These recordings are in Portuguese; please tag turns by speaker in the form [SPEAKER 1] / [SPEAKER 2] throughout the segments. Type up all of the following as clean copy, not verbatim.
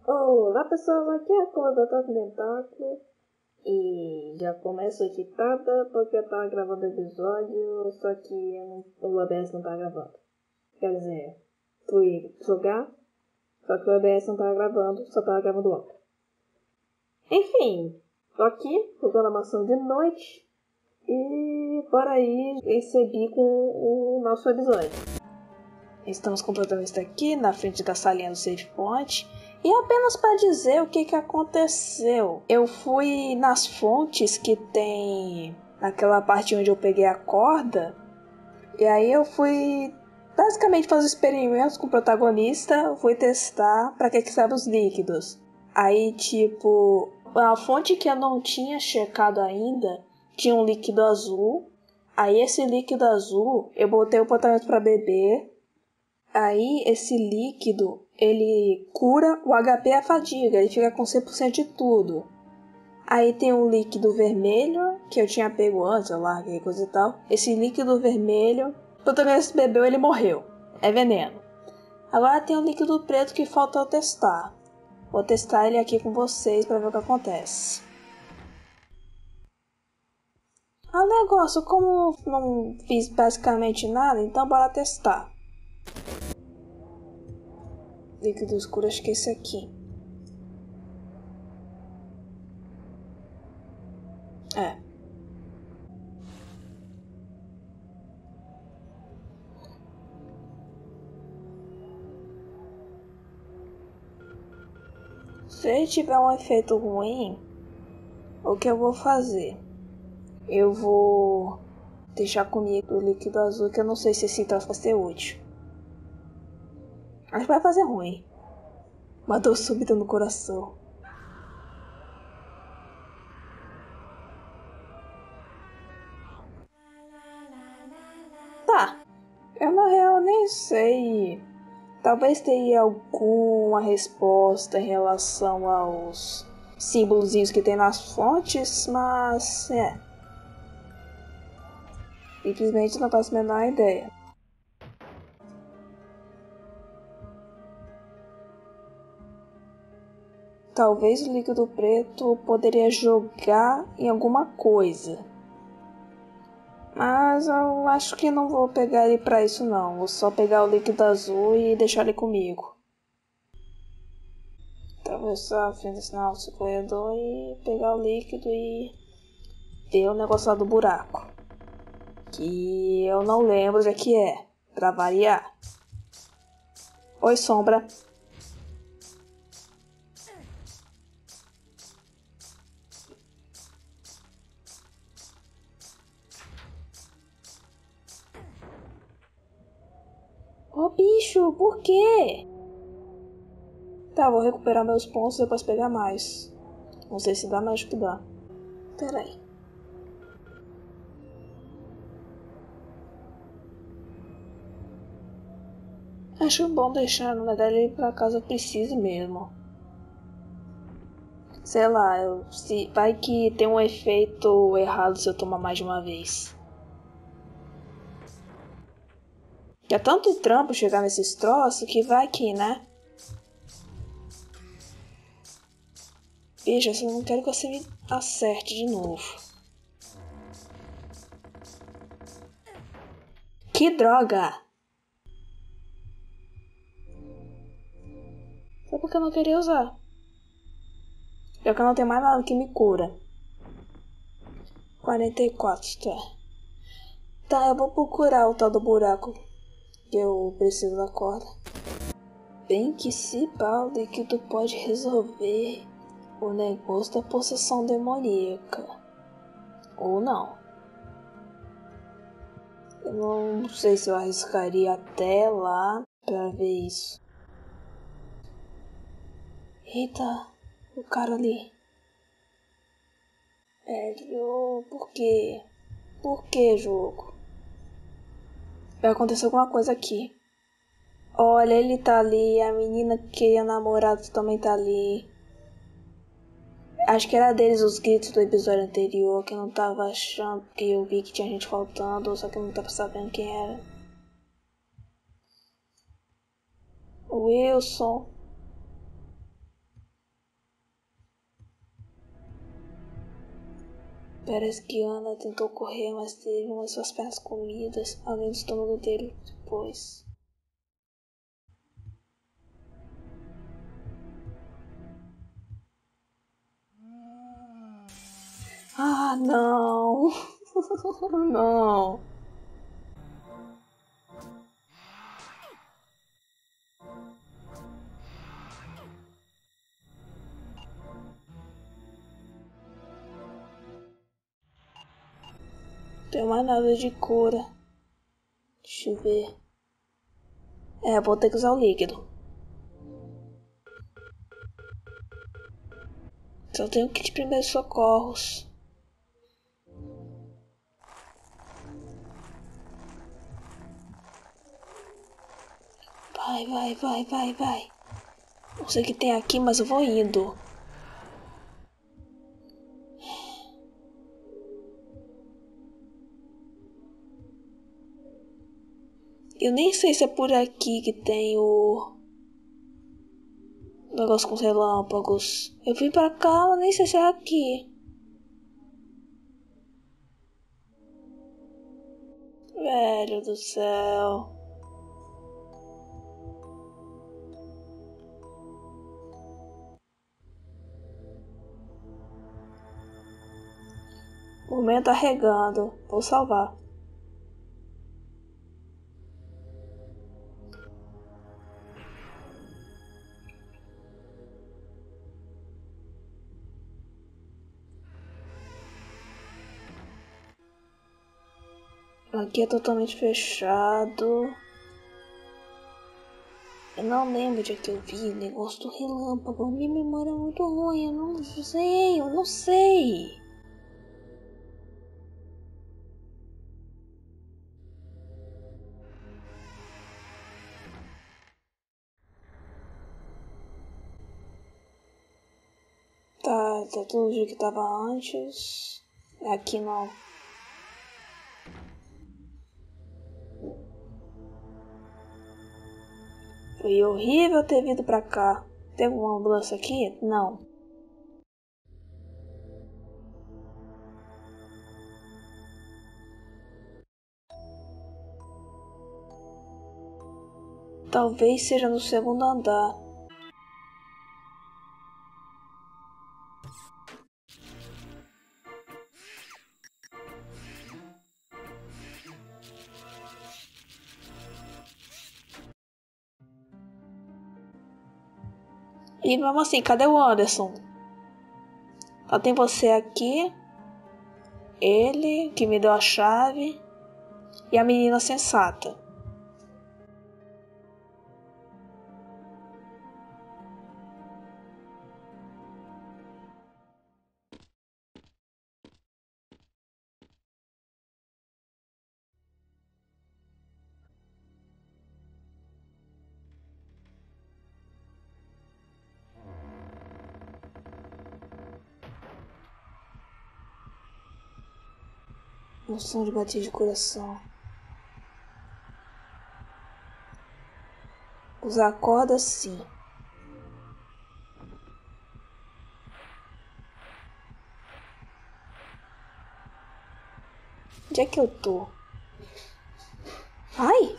[SPEAKER 1] Olá pessoal, aqui é a Cor do Tentáculo e já começo agitada porque eu tava gravando o episódio, só que o OBS não tá gravando. Quer dizer, fui jogar, só que o OBS não tava gravando, só tava gravando o áudio. Enfim, tô aqui jogando a maçã de noite e bora aí seguir com o nosso episódio. Estamos com o protagonista aqui na frente da salinha do Save Point. E apenas para dizer o que aconteceu. Eu fui nas fontes que tem naquela parte onde eu peguei a corda. E aí eu fui basicamente fazer experimentos com o protagonista. Fui testar para que servem os líquidos. Aí tipo, a fonte que eu não tinha checado ainda tinha um líquido azul. Aí esse líquido azul eu botei o protagonista para beber. Aí esse líquido, ele cura o HP e a fadiga, ele fica com 100% de tudo. Aí tem um líquido vermelho, que eu tinha pego antes, eu larguei coisa e tal. Esse líquido vermelho, o protagonista bebeu, ele morreu. É veneno. Agora tem um líquido preto que falta eu testar. Vou testar ele aqui com vocês pra ver o que acontece. Ah, negócio, como não fiz basicamente nada, então bora testar. Líquido escuro, acho que é esse aqui. É. Se ele tiver um efeito ruim, o que eu vou fazer? Eu vou deixar comigo o líquido azul, que eu não sei se esse troço vai ser útil. Acho que vai fazer ruim. Uma dor súbita no coração. Tá. Eu na real nem sei. Talvez tenha alguma resposta em relação aos símbolozinhos que tem nas fontes, mas simplesmente não faço a menor ideia. Talvez o líquido preto poderia jogar em alguma coisa. Mas eu acho que não vou pegar ele pra isso não. Vou só pegar o líquido azul e deixar ele comigo. Atravessar a frente desse nosso corredor e pegar o líquido e ver o negócio lá do buraco. Que eu não lembro de que é, pra variar. Oi, sombra. Ô bicho, por quê? Tá, vou recuperar meus pontos e depois pegar mais. Não sei se dá, mas acho que dá. Pera aí. Acho bom deixar, na verdade, ele pra caso eu precise mesmo. Sei lá, vai que tem um efeito errado se eu tomar mais de uma vez. É tanto trampo chegar nesses troços que vai que, né? Veja, eu não quero que você me acerte de novo. Que droga! Só porque eu não queria usar. Já que eu não tenho mais nada que me cura. 44, tá. Tá, eu vou procurar o tal do buraco que eu preciso da corda. Bem que se balde que tu pode resolver o negócio da possessão demoníaca. Ou não. Eu não sei se eu arriscaria até lá pra ver isso. Eita, o cara ali. Velho, por quê? Por que, jogo? Vai acontecer alguma coisa aqui. Olha, ele tá ali, a menina que é namorado também tá ali. Acho que era deles os gritos do episódio anterior, que eu não tava achando, porque eu vi que tinha gente faltando, só que eu não tava sabendo quem era. Wilson. Parece que Ana tentou correr, mas teve uma de suas pernas comidas, além do estômago dele depois. Ah, não! Não! Não tem mais nada de cura. Deixa eu ver. Vou ter que usar o líquido. Só tenho kit de primeiros socorros. Vai. Não sei o que tem aqui, mas eu vou indo. Eu nem sei se é por aqui que tem o negócio com os relâmpagos. Eu vim pra cá, mas nem sei se é aqui. Velho do céu. Momento arregando. Vou salvar. Aqui é totalmente fechado. Eu não lembro de que eu vi negócio do relâmpago. Minha memória é muito ruim. Eu não sei. Tá tudo do jeito que tava antes. Aqui não. Foi horrível ter vindo pra cá. Tem alguma ambulância aqui? Não. Talvez seja no segundo andar. E mesmo assim, cadê o Anderson? Só tem você aqui. Ele, que me deu a chave. E a menina sensata. Um som de batida de coração. Usar corda sim. Onde é que eu tô? Ai!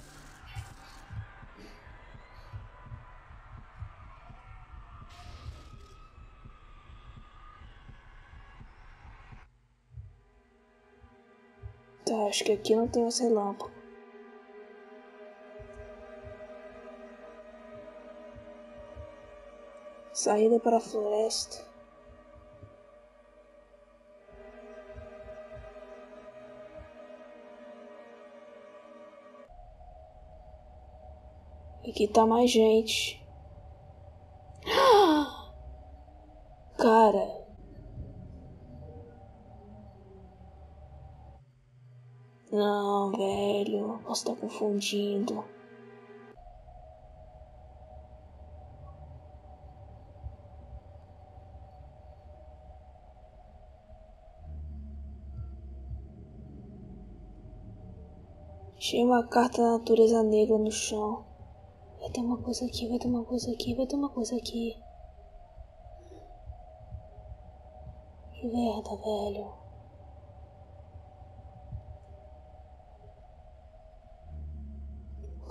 [SPEAKER 1] Tá, acho que aqui não tem mais relâmpago. Saída para a floresta. Aqui tá mais gente. Cara. Não, velho. Você tá confundindo. Achei uma carta da natureza negra no chão. Vai ter uma coisa aqui, vai ter uma coisa aqui, vai ter uma coisa aqui. Que merda, velho.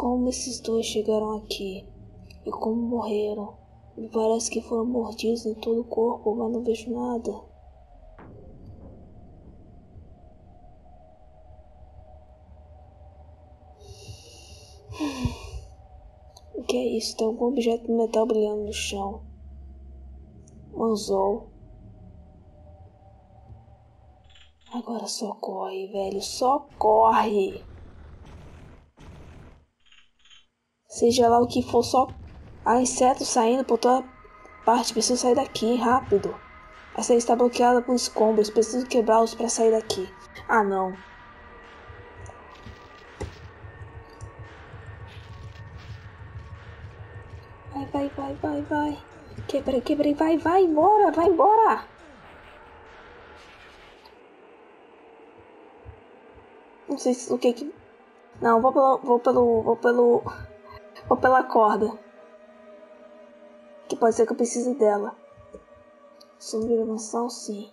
[SPEAKER 1] Como esses dois chegaram aqui? E como morreram? Me parece que foram mordidos em todo o corpo, mas não vejo nada. O que é isso? Tem algum objeto de metal brilhando no chão. Um anzol. Agora só corre, velho. Só corre! Seja lá o que for, só... Há insetos saindo por toda parte. Preciso sair daqui, rápido. A saída está bloqueada por escombros. Preciso quebrá-los para sair daqui. Ah, não. Vai. Quebrei. Vai embora. Não sei o que que... Não, vou pela corda. Que pode ser que eu precise dela. Sobrevivência, sim.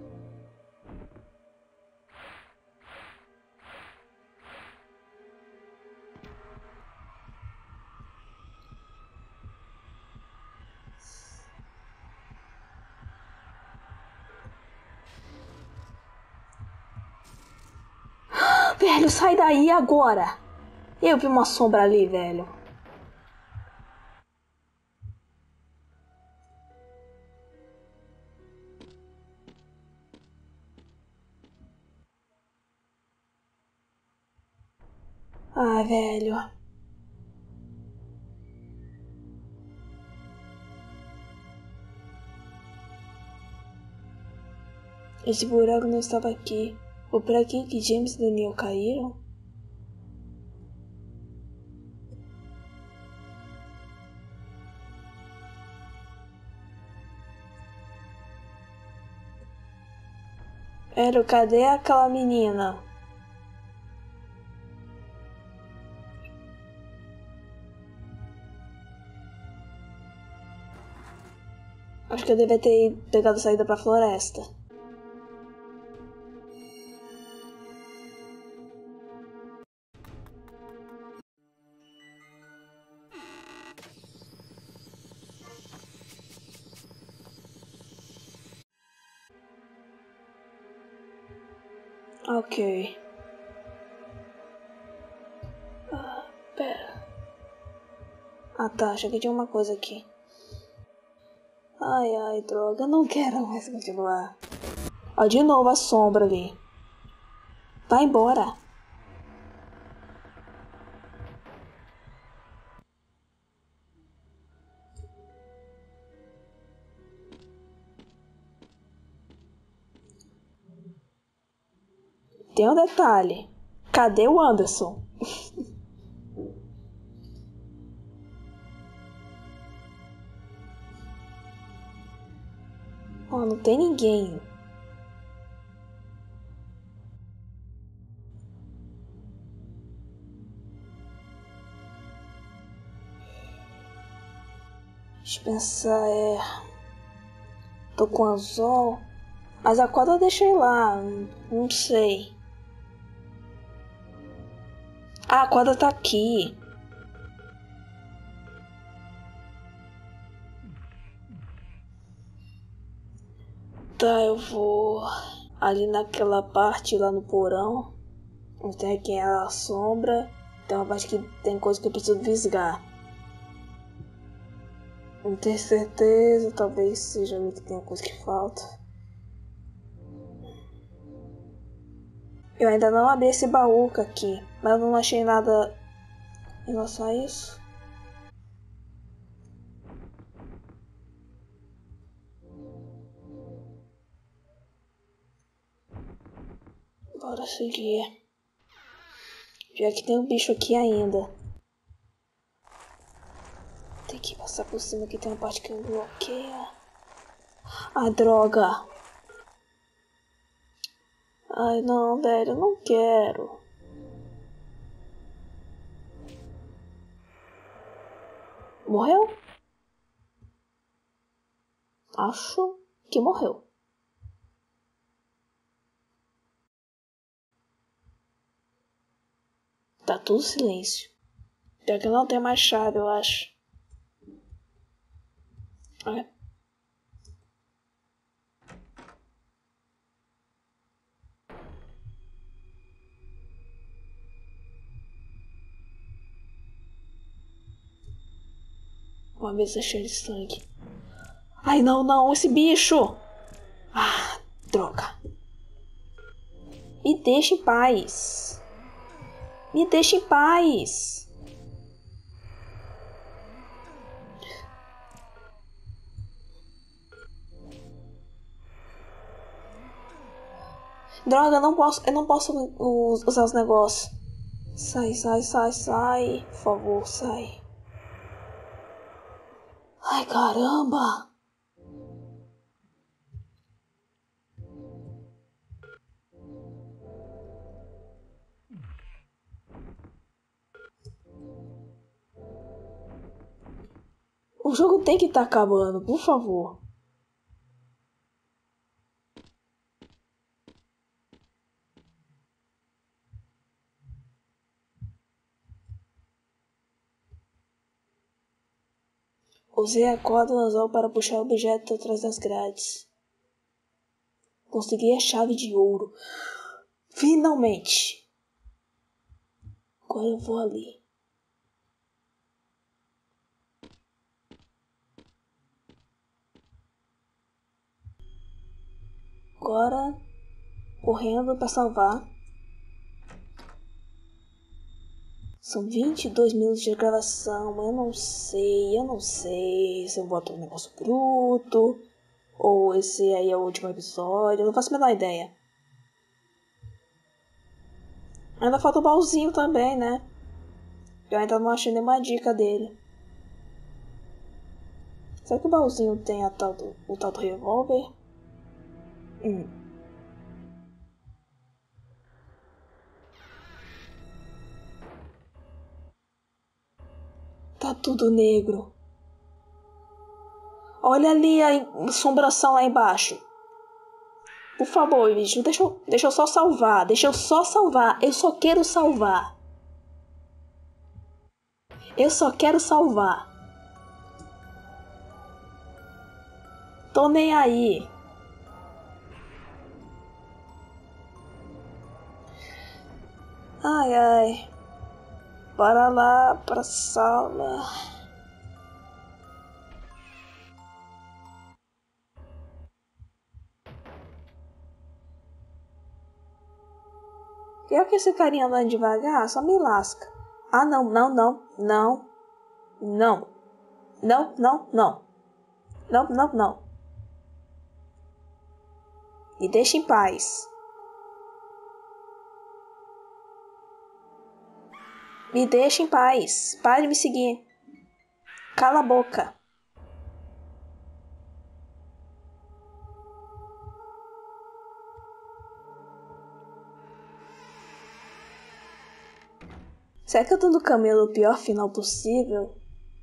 [SPEAKER 1] Velho, sai daí agora! Eu vi uma sombra ali, velho. Ai, velho. Esse buraco não estava aqui. Foi por aqui que James e Daniel caíram? Cadê aquela menina? Acho que eu devia ter pegado a saída pra floresta. Ok. Pera. Ah tá, achei que tinha uma coisa aqui. Ai, droga, não quero mais continuar. Ó, de novo a sombra ali. Vai embora. Tem um detalhe. Cadê o Anderson? Ó, não tem ninguém. Deixa eu pensar, tô com anzol. Mas a corda eu deixei lá, não sei. Ah, a corda tá aqui. Tá, eu vou ali naquela parte lá no porão. Onde tem aqui a sombra. Tem uma parte que tem coisa que eu preciso visgar. Não tenho certeza, talvez seja ali que tenha coisa que falta. Eu ainda não abri esse baú aqui, mas eu não achei nada em relação a isso. Bora seguir. Já que tem um bicho aqui ainda. Tem que passar por cima que tem uma parte que bloqueia. Ah, droga. Ai, não, velho, eu não quero. Morreu? Acho que morreu. Tá tudo silêncio. Pior que não tem mais chave, eu acho. É. Uma mesa cheia de sangue. Ai, não, esse bicho! Ah, droga. Me deixa em paz. Me deixa em paz. Droga, eu não posso usar os negócios. Sai. Por favor, sai. Ai, caramba. O jogo tem que estar acabando, por favor. Usei a corda do anzol para puxar o objeto atrás das grades. Consegui a chave de ouro. Finalmente! Agora eu vou ali. Agora, correndo para salvar. São 22 minutos de gravação. Eu não sei se eu boto um negócio bruto ou esse aí é o último episódio. Eu não faço a menor ideia. Ainda falta o baúzinho também, né? Eu ainda não achei nenhuma dica dele. Será que o baúzinho tem o tal do revólver? Tá tudo negro. Olha ali a assombração lá embaixo. Por favor, bicho, deixa eu só salvar. Eu só quero salvar. Eu só quero salvar. Tô nem aí. Ai. Para lá, pra sala. Pior que esse carinha andando devagar, só me lasca. Ah, não. Não. Me deixa em paz. Me deixa em paz. Pare de me seguir. Cala a boca. Será que eu tô no caminho do pior final possível?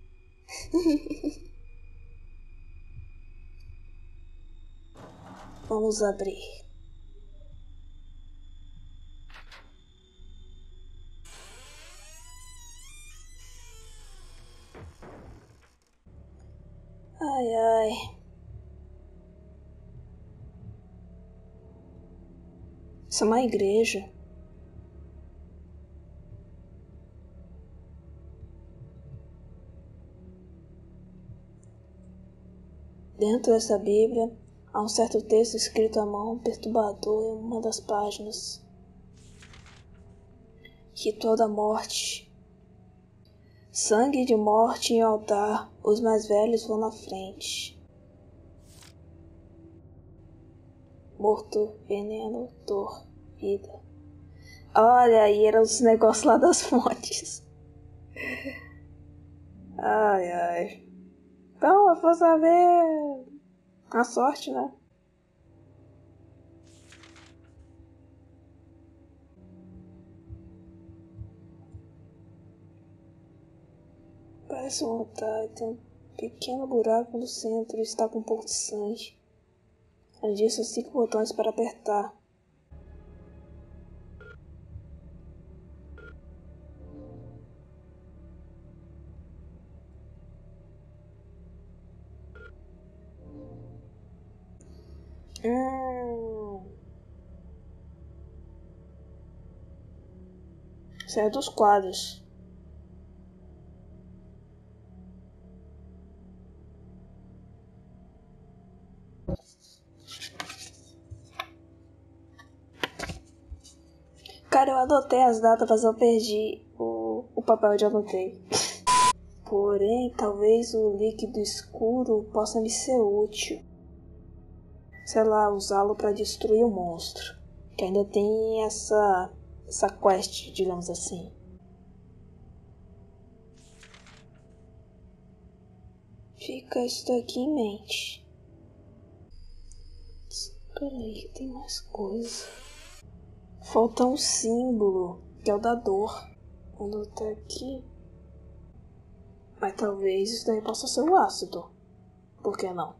[SPEAKER 1] Vamos abrir. Ai. Isso é uma igreja. Dentro dessa Bíblia, há um certo texto escrito à mão perturbador em uma das páginas. Ritual da morte. Sangue de morte em altar, os mais velhos vão na frente. Morto, veneno, dor, vida. Olha aí, eram os negócios lá das fontes. Ai. Então, eu vou saber a sorte, né? Parece um altar, tem um pequeno buraco no centro e está com um pouco de sangue. Além disso, 5 botões para apertar. Isso é dos quadros. Cara, eu anotei as datas, mas eu perdi o papel de anotei. Porém, talvez o líquido escuro possa me ser útil. Sei lá, usá-lo para destruir o monstro. Que ainda tem essa quest, digamos assim. Fica isso daqui em mente. Espera aí, tem mais coisa. Falta um símbolo, que é o da dor. Quando tá aqui. Mas talvez isso daí possa ser o ácido. Por que não?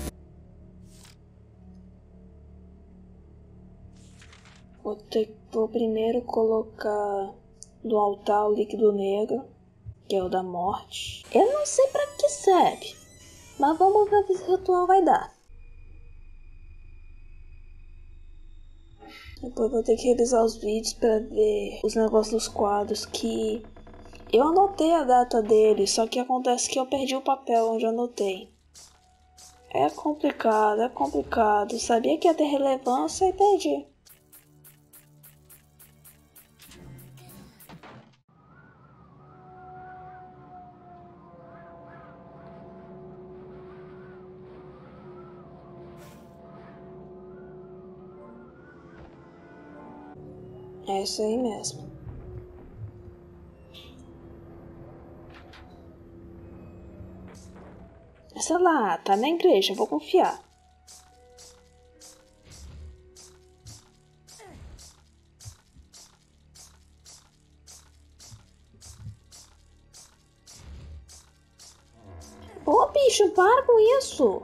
[SPEAKER 1] Vou primeiro colocar no altar o líquido negro, que é o da morte. Eu não sei pra que serve, mas vamos ver se esse ritual vai dar. Depois vou ter que revisar os vídeos pra ver os negócios dos quadros, que eu anotei a data dele, só que acontece que eu perdi o papel onde eu anotei. É complicado. Sabia que ia ter relevância e perdi. É isso aí mesmo. Sei lá, tá na igreja, vou confiar. Ô bicho, para com isso!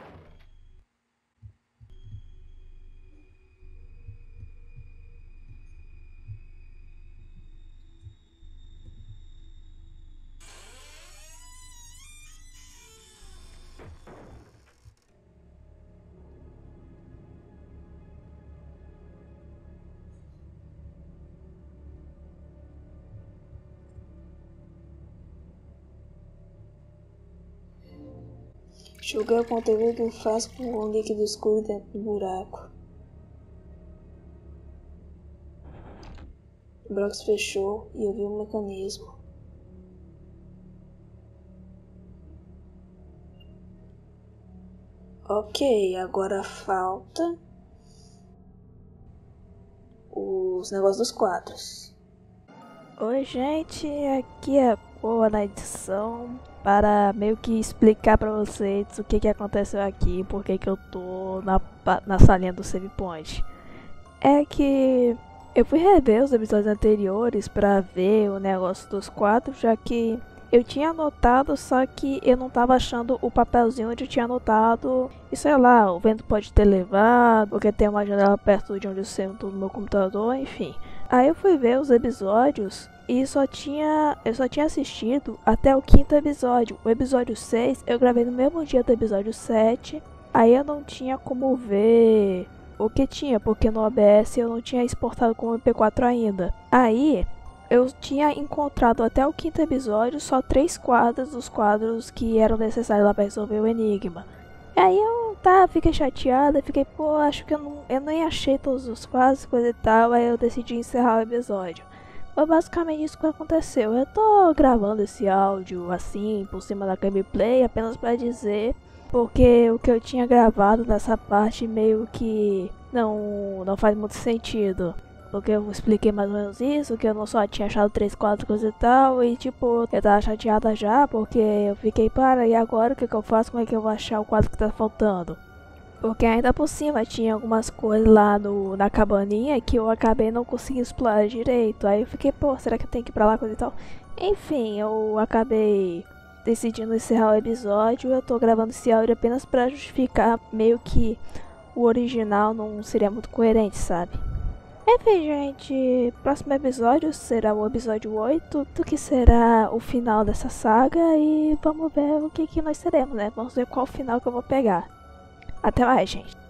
[SPEAKER 1] Joguei o conteúdo do frasco com um líquido escuro dentro do buraco. O bloco se fechou e eu vi um mecanismo. Ok, agora falta os negócios dos quadros.
[SPEAKER 2] Oi gente, aqui é a Poa na edição para meio que explicar pra vocês o que aconteceu aqui, por que eu tô na salinha do save point. É que eu fui rever os episódios anteriores pra ver o negócio dos quadros, já que eu tinha anotado, só que eu não tava achando o papelzinho onde eu tinha anotado. E sei lá, o vento pode ter levado, porque tem uma janela perto de onde eu sento no meu computador, enfim. Aí eu fui ver os episódios e eu só tinha assistido até o 5º episódio. O episódio 6 eu gravei no mesmo dia do episódio 7. Aí eu não tinha como ver o que tinha, porque no OBS eu não tinha exportado como MP4 ainda. Aí eu tinha encontrado até o 5º episódio só 3 quadros dos quadros que eram necessários lá para resolver o enigma. Aí eu fiquei chateada, fiquei, pô, acho que eu nem achei todos os quadros, coisa e tal, aí eu decidi encerrar o episódio. Foi basicamente isso que aconteceu. Eu tô gravando esse áudio assim, por cima da gameplay, apenas pra dizer, porque o que eu tinha gravado nessa parte meio que não faz muito sentido. Porque eu expliquei mais ou menos isso, que eu não só tinha achado 3 quadros, coisa e tal, e tipo, eu tava chateada já, porque eu fiquei, e agora o que eu faço? Como é que eu vou achar o quadro que tá faltando? Porque ainda por cima tinha algumas coisas lá na cabaninha que eu acabei não conseguindo explorar direito. Aí eu fiquei, pô, será que eu tenho que ir pra lá, coisa e tal? Enfim, eu acabei decidindo encerrar o episódio. Eu tô gravando esse áudio apenas pra justificar meio que o original não seria muito coerente, sabe? Enfim, gente, próximo episódio será o episódio 8, do que será o final dessa saga, e vamos ver o que nós teremos, né? Vamos ver qual final que eu vou pegar. Até mais, gente.